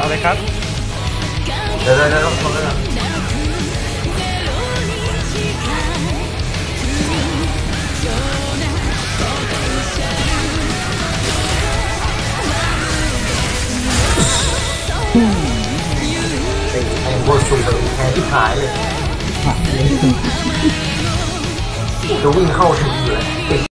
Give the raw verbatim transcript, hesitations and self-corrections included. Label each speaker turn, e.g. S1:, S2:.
S1: เอาเลยครับ
S2: เดี๋ยวเดี๋ยวต้องทนแล้วไอ้พวกชุมเลยแทนที่หายเลยจะวิ่งเข้าถึงอยู่เลย